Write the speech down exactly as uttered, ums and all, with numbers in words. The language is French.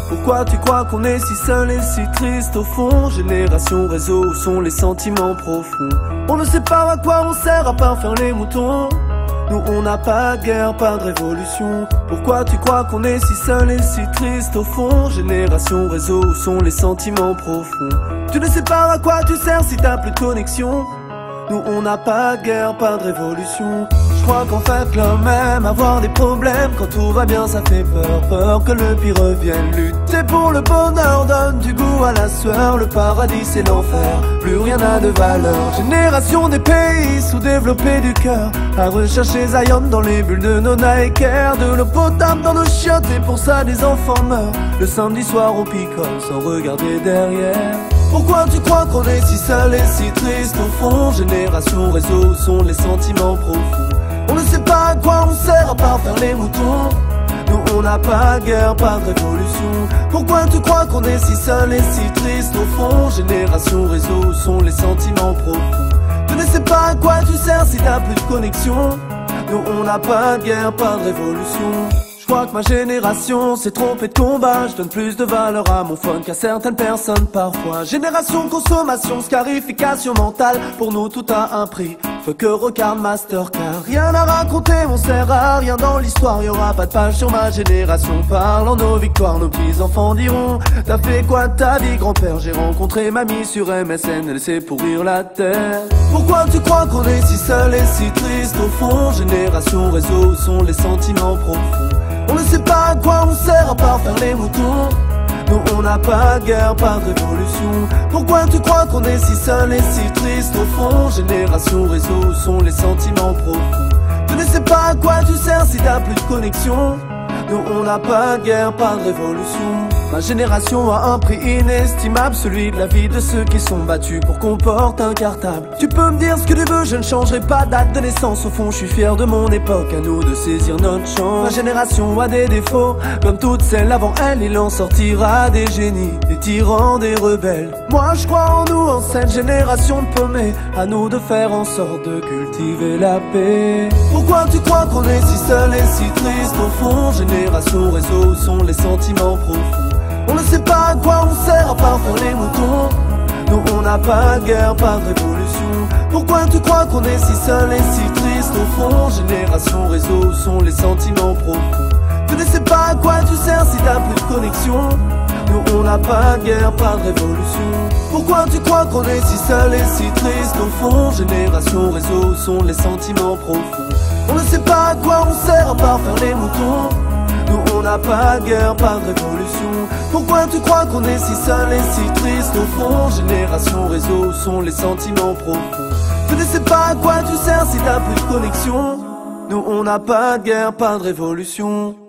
Pourquoi tu crois qu'on est si seul et si triste au fond? Génération réseau, où sont les sentiments profonds? On ne sait pas à quoi on sert à part faire les moutons. Nous on n'a pas de guerre, pas de révolution. Pourquoi tu crois qu'on est si seul et si triste au fond? Génération réseau, où sont les sentiments profonds? Tu ne sais pas à quoi tu sers si t'as plus de connexion. Nous on n'a pas de guerre, pas de révolution. Je crois qu'en fait l'homme aime avoir des problèmes. Quand tout va bien ça fait peur, peur que le pire revienne. Lutter pour le bonheur donne du goût à la sueur. Le paradis c'est l'enfer, plus rien n'a de valeur. Génération des pays sous-développés du cœur, à rechercher Zion dans les bulles de nos Nike Air. De l'eau potable dans nos chiottes et pour ça des enfants meurent le samedi soir au picole sans regarder derrière. Pourquoi tu crois qu'on est si seul et si triste au fond? Génération réseau, où sont les sentiments profonds? On ne sait pas à quoi on sert à part faire les moutons. Nous on n'a pas de guerre, pas de révolution. Pourquoi tu crois qu'on est si seul et si triste au fond? Génération réseau, où sont les sentiments profonds? Tu ne sais pas à quoi tu sers si t'as plus de connexion. Nous on n'a pas de guerre, pas de révolution. Je crois que ma génération s'est trompée de combat. Je donne plus de valeur à mon phone qu'à certaines personnes parfois. Génération consommation, scarification mentale. Pour nous tout a un prix, feu que regarde Mastercard. Rien à raconter, on sert à rien dans l'histoire. Y'aura pas de page sur ma génération parlant nos victoires. Nos petits enfants diront: t'as fait quoi de ta vie grand-père? J'ai rencontré mamie sur M S N, elle sait pourrir la terre. Pourquoi tu crois qu'on est si seul et si triste au fond? Génération réseau, où sont les sentiments profonds? On ne sait pas à quoi on sert à part faire les moutons. Nous on n'a pas de guerre, pas de révolution. Pourquoi tu crois qu'on est si seul et si triste au fond? Génération réseau, où sont les sentiments profonds? Tu ne sais pas à quoi tu sers si t'as plus de connexion. Nous on n'a pas de guerre, pas de révolution. Ma génération a un prix inestimable, celui de la vie de ceux qui sont battus pour qu'on porte un cartable. Tu peux me dire ce que tu veux, je ne changerai pas date de naissance. Au fond je suis fier de mon époque, à nous de saisir notre chance. Ma génération a des défauts, comme toutes celles avant elle. Il en sortira des génies, des tyrans, des rebelles. Moi je crois en nous, en cette génération de paumés. À nous de faire en sorte de cultiver la paix. Pourquoi tu crois qu'on est si seul et si triste au fond? Génération réseau, où sont les sentiments profonds? On ne sait pas à quoi on sert à part faire les moutons. Nous on n'a pas de guerre, pas de révolution. Pourquoi tu crois qu'on est si seul et si triste au fond? Génération réseau, où sont les sentiments profonds? Tu ne sais pas à quoi tu sers si t'as plus de connexion. Nous on n'a pas de guerre, pas de révolution. Pourquoi tu crois qu'on est si seul et si triste au fond? Génération réseau, où sont les sentiments profonds? On ne sait pas à quoi on sert à part faire les moutons. Nous on n'a pas de guerre, pas de révolution. Pourquoi tu crois qu'on est si seul et si triste au fond? Génération réseau, où sont les sentiments profonds? Tu ne sais pas à quoi tu sers si t'as plus de connexion. Nous on n'a pas de guerre, pas de révolution.